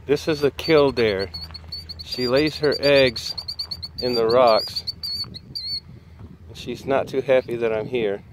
This is a Kildeer. She lays her eggs in the rocks. She's not too happy that I'm here.